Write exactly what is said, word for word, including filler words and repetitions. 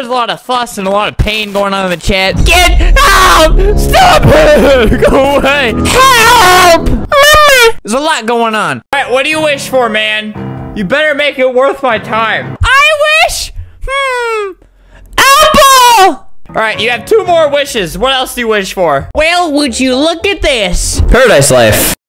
there's a lot of fuss and a lot of pain going on in the chat. Get out! Stop it! Go away! Help! There's a lot going on. All right, what do you wish for, man? You better make it worth my time. I wish, hmm, apple! All right, you have two more wishes. What else do you wish for? Well, would you look at this? Paradise life.